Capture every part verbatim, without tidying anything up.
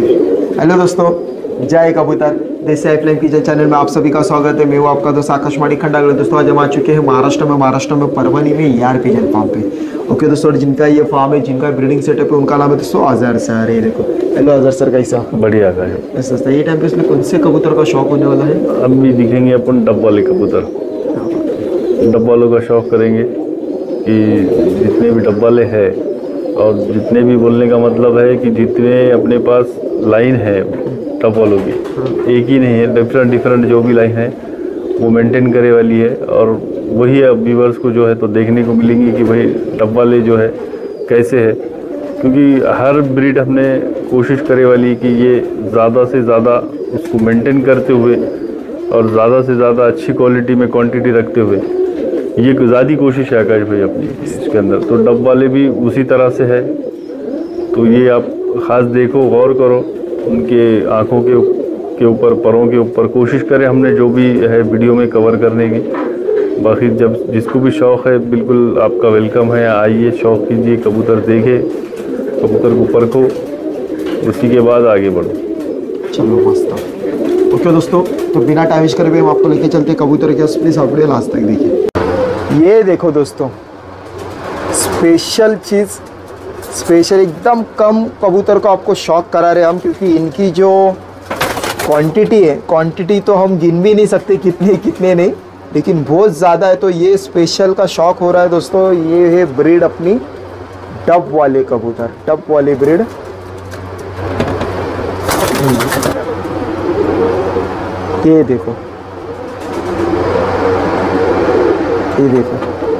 Hello दोस्तों, जय कबूतर। देसी आईफ्लेम किचन चैनल में आप सभी का स्वागत है। मैं हूं आपका दोस्त आकाश माड़ी खंडागढ़। दोस्तों आज हम आ चुके हैं महाराष्ट्र में महाराष्ट्र में परवनी में यार पिजन फार्म पे। ओके दोस्तों, जिनका ये फार्म है, जिनका ब्रीडिंग सेटअप है, उनका नाम है दोस्तों अजहर सर। ये देखो, हेलो अजहर सर, कैसा? बढ़िया है। दोस्तों ये टाइम पे इसमें कौन से कबूतर का शौक होने वाला है? अब भी दिखेंगे अपन डब वाले कबूतर। डब वालों का शौक करेंगे कि जितने भी डब वाले हैं, और जितने भी बोलने का मतलब है कि जितने अपने पास लाइन है डब वालों की, एक ही नहीं है, डिफरेंट डिफरेंट जो भी लाइन है वो मेंटेन करे वाली है। और वही अब व्यूवर्स को जो है तो देखने को मिलेंगी कि भाई डब वाले जो है कैसे है, क्योंकि हर ब्रीड हमने कोशिश करे वाली कि ये ज़्यादा से ज़्यादा उसको मेंटेन करते हुए और ज़्यादा से ज़्यादा अच्छी क्वालिटी में क्वांटिटी रखते हुए, ये ज़्यादा कोशिश है आकाश भाई अपनी इसके अंदर। तो डब वाले भी उसी तरह से है, तो ये आप ख़ास देखो, गौर करो उनके आँखों के के ऊपर, परों के ऊपर। कोशिश करें हमने जो भी है वीडियो में कवर करने की। बाकी जब जिसको भी शौक़ है, बिल्कुल आपका वेलकम है, आइए, शौक़ कीजिए, कबूतर देखे, कबूतर को परखो, उसी के बाद आगे बढ़ो। चलो मस्त। ओके दोस्तों, तो बिना टाइम वेस्ट करे हम आपको लेके चलते कबूतर के। प्लीज़ आप वीडियो लास्ट तक देखिए। ये देखो दोस्तों, स्पेशल चीज़, स्पेशल एकदम कम कबूतर को आपको शौक करा रहे हम, क्योंकि इनकी जो क्वांटिटी है, क्वांटिटी तो हम गिन भी नहीं सकते कितने कितने नहीं, लेकिन बहुत ज़्यादा है। तो ये स्पेशल का शौक हो रहा है दोस्तों। ये है ब्रीड अपनी डब वाले कबूतर, डब वाली ब्रीड। ये देखो, ये देखो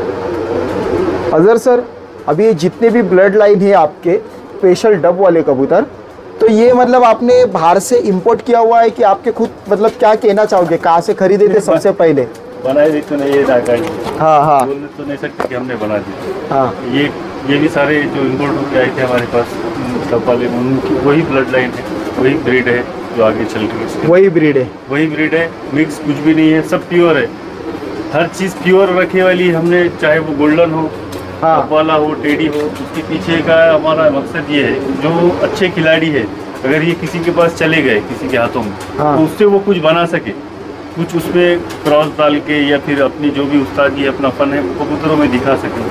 अजहर सर, अभी ये जितने भी ब्लड लाइन है आपके स्पेशल डब वाले कबूतर, तो ये मतलब आपने बाहर से इंपोर्ट किया हुआ है कि आपके खुद, मतलब क्या कहना चाहोगे, कहाँ से खरीदे थे सबसे पहले? बनाए भी तो नहीं है, हाँ हाँ, बोल तो नहीं सकते कि हमने बना दी। हाँ, ये ये भी सारे जो इंपोर्ट होकर आए थे हमारे पास डब वाले, उनकी वही ब्लड लाइन है, वही ब्रीड है जो आगे चल रही है। वही ब्रीड है, वही ब्रीड है, मिक्स कुछ भी नहीं है, सब प्योर है। हर चीज़ प्योर रखे वाली हमने, चाहे वो गोल्डन हो, हाँ, वाला हो, टेडी हो। उसके पीछे का हमारा मकसद ये है, जो अच्छे खिलाड़ी है, अगर ये किसी के पास चले गए, किसी के हाथों में, हाँ, तो उससे वो कुछ बना सके, कुछ उसमें क्रॉस डाल के, या फिर अपनी जो भी उस्तादी है, अपना फन है, कबूतरों में दिखा सके।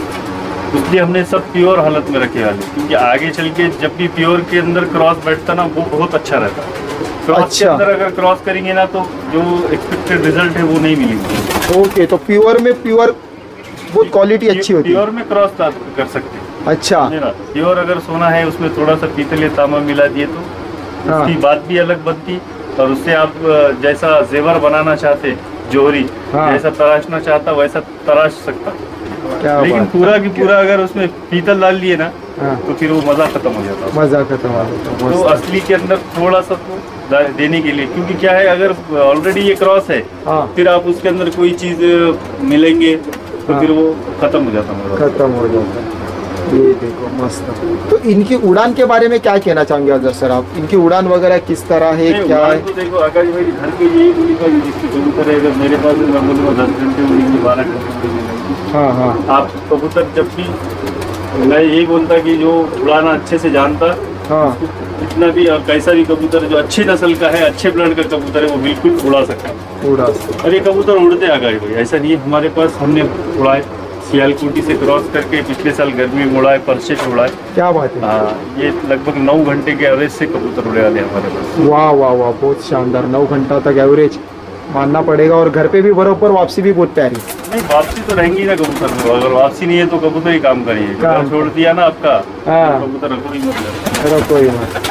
इसलिए हमने सब प्योर हालत में रखे वाले, क्योंकि आगे चल के जब भी प्योर के अंदर क्रॉस बैठता ना, वो बहुत अच्छा रहता है। क्रॉस अच्छा। के अंदर अगर क्रॉस करेंगे ना, तो जो एक्सपेक्टेड रिजल्ट है वो नहीं मिलेगी। ओके, तो प्योर में प्योर बहुत क्वालिटी अच्छी होती है। प्योर में क्रॉस कर सकते हैं। अच्छा, प्योर अगर सोना है, उसमें थोड़ा सा पीतल या तांबा मिला दिए तो हाँ, उसकी बात भी अलग बनती, और उससे आप जैसा जेवर बनाना चाहते, जोहरी, हाँ, जैसा तराशना चाहता वैसा तराश सकता। क्या लेकिन बात। पूरा की पूरा अगर उसमें पीतल डाल लिए ना, हाँ, तो फिर वो मजा खत्म हो जाता। मजा खत्म हो जाता। तो असली के अंदर थोड़ा सा तो देने के लिए, क्योंकि क्या है, अगर ऑलरेडी ये क्रॉस है, हाँ, फिर आप उसके अंदर कोई चीज मिलेंगे तो हाँ, फिर वो खत्म हो जाता है, खत्म हो जाता है। ये देखो मस्त। तो इनकी उड़ान के बारे में क्या कहना चाहेंगे अजहर सर आप? इनकी उड़ान वगैरह किस तरह है, क्या है? तो देखो आकाश भाई, घर पे यही उड़ी का जिसकी कबूतर है, अगर मेरे पास मैं बोलूँगा दस घंटे उड़ेंगे, बारह घंटे उड़ेंगे। हाँ हाँ, आप कबूतर जब भी, मैं यही बोलता कि जो उड़ाना अच्छे से जानता, हाँ, इतना भी और कैसा भी कबूतर जो अच्छी नस्ल का है, अच्छे ब्लड का कबूतर है, वो बिल्कुल उड़ा सकता है। उड़ा। और ये कबूतर उड़ते आकाश भाई, ऐसा नहीं है। हमारे पास हमने उड़ाए, सियालकोटी से क्रॉस करके पिछले साल गर्मी में उड़ाए, परसे से उड़ाए। क्या बात है। हाँ, ये लगभग नौ घंटे के एवरेज से कबूतर उड़े वाले हमारे पास। वाह वाह वाह, बहुत शानदार। नौ घंटा तक एवरेज मानना पड़ेगा। और घर पे भी बरोबर, वापसी भी बहुत प्यारी। नहीं, वापसी तो रहेंगी ना कबूतर में, अगर वापसी नहीं है तो कबूतर ही काम करिए। काम छोड़ दिया ना आपका, हाँ, तो कबूतर रखो ही मत। चलो कोई मत।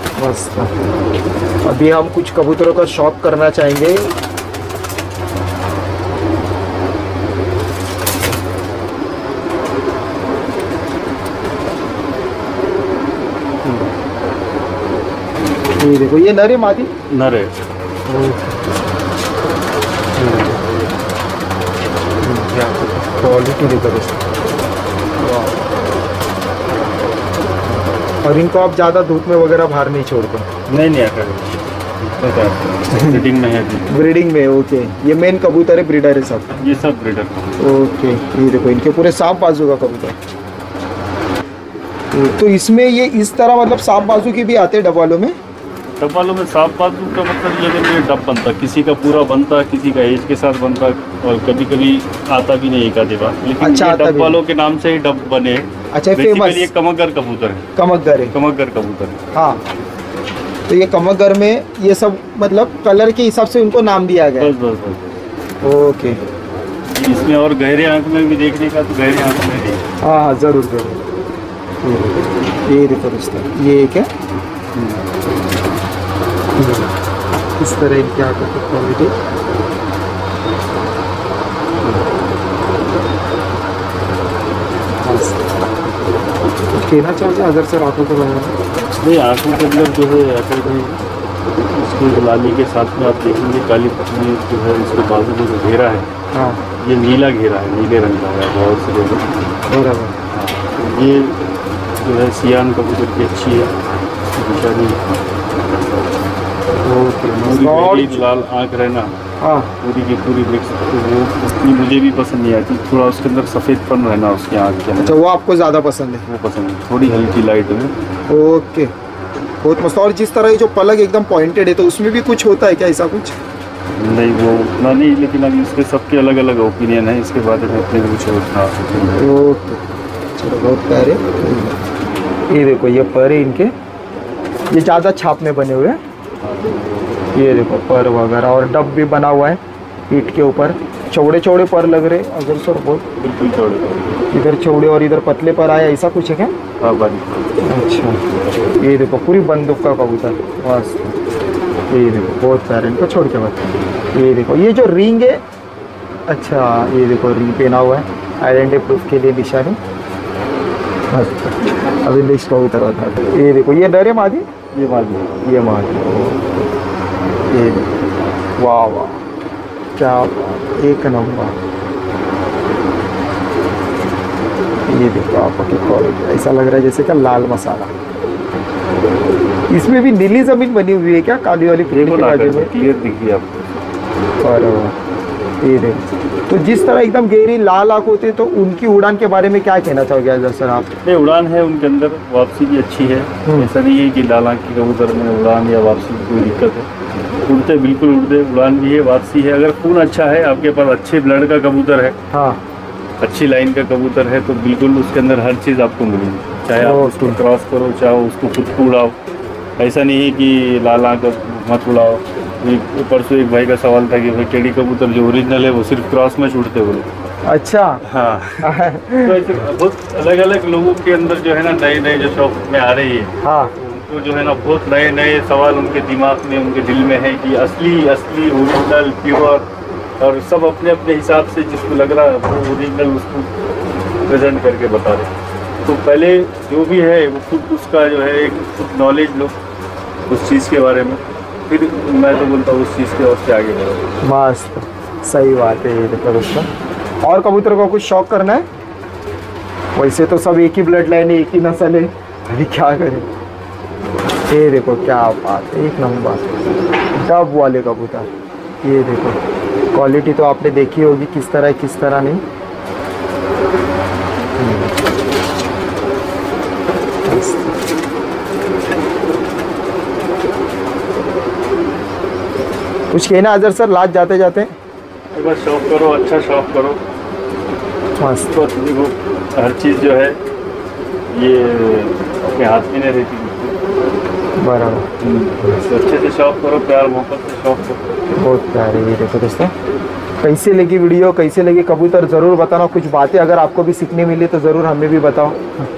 मस्त। अभी हम कुछ कबूतरों का शौक करना चाहेंगे। ये देखो, ये नर है मादी? नर है। क्वालिटी देखो दोस्तों। और इनको आप ज़्यादा धूप में वगैरह बाहर नहीं छोड़ते? नहीं नहीं आता, ब्रीडिंग में है। ब्रीडिंग में, ओके। ये मेन कबूतर है, ब्रीडर है सब? ये सब ब्रीडर। ओके, ये देखो इनके पूरे सांप बाजू का कबूतर। तो इसमें ये इस तरह मतलब सांप बाजू के भी आते हैं डब्बालों में? डब्बालों में सांप बाजू का मतलब ये कि डब बनता, किसी का पूरा बनता, किसी का एज के साथ बनता, और कभी कभी आता भी नहीं एक आधी बार, लेकिन अच्छा, ये डब वालों के नाम से ही डब बने। अच्छा, फेमस ये कमगर कबूतर है। कमगर है, कमगर कबूतर है। हाँ, तो ये कमगर में ये सब मतलब कलर के हिसाब से उनको नाम दिया गया। बस बस बस। ओके। इसमें और गहरे आंख में भी देखने का, तो गहरे आंख में भी। हाँ हाँ, जरूर जरूर। ये देखो दोस्तों, ये एक है, इस तरह इनकी आंखों की क्वालिटी। कहना चाहोगे अगर सर आंखों के बारे में? नहीं, आंखों के अंदर जो है अगर भी इसकी गुलामी के साथ में आप देखेंगे काली पट्टी जो है इसके बाजू में जो घेरा है, हाँ, ये नीला घेरा है, नीले रंग का है बहुत से जगह। बराबर। हाँ, ये जो है सियान कबूतर की अच्छी है निशानी। पूरी बड़ी लाल आँख रहना, हाँ, पूरी की पूरी देख सकते हो, वो उतनी मुझे भी पसंद नहीं आती। थोड़ा उसके अंदर सफ़ेदपन रहना उसकी आँख के अंदर। अच्छा, वो आपको ज़्यादा पसंद है? वो पसंद है, थोड़ी हल्की लाइट में। ओके, बहुत मस्त। और जिस तरह ये जो पलक एकदम पॉइंटेड है, तो उसमें भी कुछ होता है क्या ऐसा कुछ? नहीं, वो उतना नहीं, लेकिन अभी इसके सबके अलग अलग ओपिनियन है, इसके बारे में इतने कुछ उतना। ओके, चलो, बहुत प्यारे। ये देखो, ये पर है इनके, ये ज़्यादा छाप में बने हुए हैं। ये देखो पर वगैरह, और डब भी बना हुआ है पीठ के ऊपर। चौड़े चौड़े पर लग रहे अगर सर, बहुत बिल्कुल चौड़े, इधर चौड़े और इधर पतले पर आया, ऐसा कुछ है क्या? हाँ, बंद। अच्छा, ये देखो पूरी बंदूक का कबूतर, मस्त। ये देखो बहुत प्यारे, इनको छोड़ के बात। ये देखो, ये जो रिंग है, अच्छा, ये देखो रिंग पहना हुआ है, आइडेंटिटी प्रूफ के लिए निशानी। मस्त। अभी नेक्स्ट कबूतर बता। ये देखो, ये डर है मादी, ये मादी, ये मादी। ये देखो, वाह वाह, क्या बात, एक नंबर। ये देखो आपकी क्वालिटी, ऐसा लग रहा है जैसे क्या लाल मसाला। इसमें भी नीली जमीन बनी हुई है क्या, काली वाली पीठ के बाजू में? क्लियर दिख रही है आपको। और ये देखो, तो जिस तरह एकदम गहरी लाल आँख होती है, तो उनकी उड़ान के बारे में क्या कहना चाहोगे अजहर सर आप? नहीं, उड़ान है उनके अंदर, वापसी भी अच्छी है। ऐसा नहीं है कि लाल आँख की कबूतर में उड़ान या वापसी की कोई दिक्कत है। उड़ते बिल्कुल उड़ते, उड़ान भी है, वापसी है। अगर खून अच्छा है, आपके पास अच्छे ब्लड का कबूतर है, हाँ, अच्छी लाइन का कबूतर है, तो बिल्कुल उसके अंदर हर चीज़ आपको मिलेगी। चाहे आप उसको क्रॉस करो, चाहे उसको खुद को उड़ाओ। ऐसा नहीं है कि लाल आँख मत उड़ाओ। एक परसों एक भाई का सवाल था कि भाई टेडी कबूतर जो ओरिजिनल है वो सिर्फ क्रॉस में उड़ते बोले। अच्छा, हाँ। तो ऐसे बहुत अलग अलग लोगों के अंदर जो है ना, नए नए जो शौक में आ रही है, हाँ, उनको जो है ना बहुत नए नए सवाल उनके दिमाग में, उनके दिल में है कि असली असली ओरिजिनल प्योर, और सब अपने अपने हिसाब से जिसको लग रहा है वो ओरिजिनल उसको प्रेजेंट करके बता रहे। तो पहले जो भी है वो खुद उसका जो है एक नॉलेज लो उस चीज़ के बारे में, फिर मैं तो बोलता हूँ उस चीज़ के और से आगे बढ़ो। मस्त, सही बात है। ये देखो दोस्तों, और कबूतर को कुछ शौक करना है? वैसे तो सब एक ही ब्लड लाइन है, एक ही नस्ल है, अभी क्या करें। ये देखो क्या बात है, एक नंबर डब वाले कबूतर। ये देखो क्वालिटी तो आपने देखी होगी किस तरह है, किस तरह नहीं। कुछ कहना अजहर सर लास्ट जाते जाते? बस शौक करो, अच्छा शौक करो, मस्त। तो देखो हर चीज़ जो है ये अपने हाथ में नहीं रहती। बराबर, तो अच्छे से शौक करो, प्यार मोहब्बत से शौक करो। बहुत प्यारे। ये देखो दोस्तों, कैसे लगी वीडियो, कैसे लगी कबूतर, ज़रूर बताना। कुछ बातें अगर आपको भी सीखने मिली तो ज़रूर हमें भी बताओ।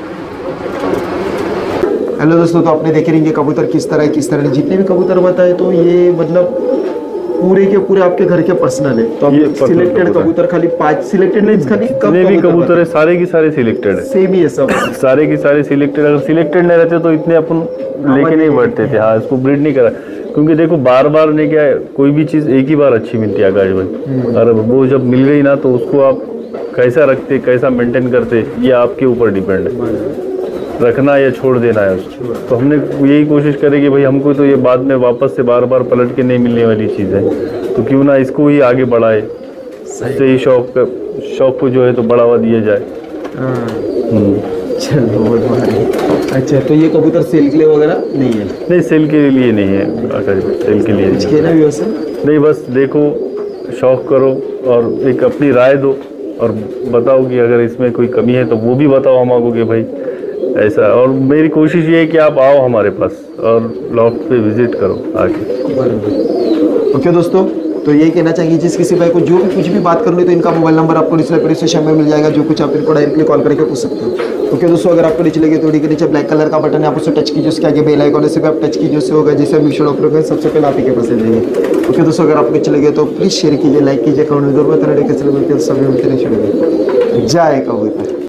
हेलो दोस्तों, तो आपने देखे रहेंगे कबूतर किस तरह किस तरह जितने भी कबूतर बताए, तो ये मतलब पूरे के पूरे आपके घर के पर्सनल है। तो आप सिलेक्टेड कबूतर खाली पांच सिलेक्टेड नहीं, खाली कब भी कबूतर है, सारे की सारे सिलेक्टेड है, सेम ही है सब, सारे की सारे सिलेक्टेड। अगर सिलेक्टेड नहीं रहते तो इतने अपन लेके नहीं बढ़ते थे। हाँ, इसको ब्रीड नहीं करा, क्योंकि देखो बार बार नहीं, क्या कोई भी चीज़ एक ही बार अच्छी मिलती है आकाश भाई, और वो जब मिल गई ना तो उसको आप कैसा रखते, कैसा मेंटेन करते, ये आपके ऊपर डिपेंड है, रखना या छोड़ देना है उसको। तो हमने यही कोशिश करें कि भाई हमको तो ये बाद में वापस से बार बार पलट के नहीं मिलने वाली चीज़ है, तो क्यों ना इसको ही आगे बढ़ाए, इससे ही शौक शौक को जो है तो बढ़ावा दिया जाए। चलो बहुत भारी। अच्छा, तो ये कबूतर सेल के लिए वगैरह नहीं है? नहीं, सेल के लिए नहीं है आका जी, सेल के लिए कुछ नहीं। कहना भी वैसे? नहीं, बस देखो, शौक करो और एक अपनी राय दो और बताओ कि अगर इसमें कोई कमी है तो वो भी बताओ हमको कि भाई ऐसा। और मेरी कोशिश ये है कि आप आओ हमारे पास और लॉफ्ट पे विजिट करो आके। बराबर। ओके दोस्तों, तो यही कहना चाहिए जिस किसी भाई को जो भी कुछ भी बात करनी तो इनका मोबाइल नंबर आपको डिस्प्ले पर इस में मिल जाएगा, जो कुछ आप इनको डायरेक्टली कॉल करके पूछ सकते हो। ओके दोस्तों, अगर आपको नीचे लगे तो वीडियो के नीचे ब्लैक कलर का बटन है, आप उससे टच कीजिए, उसके आगे बेल आइकन से भी आप टच कीजिए, उससे होगा जिससे हम वीडियो अपलोड करें सबसे पहले आप ही के पास जाएंगे। ओके दोस्तों, अगर आपको अच्छे लगे तो प्लीज़ शेयर कीजिए, लाइक कीजिए, कमेंट जरूर बताना। कैसे लगे सभी मिलते रहिए। जय कबूतर।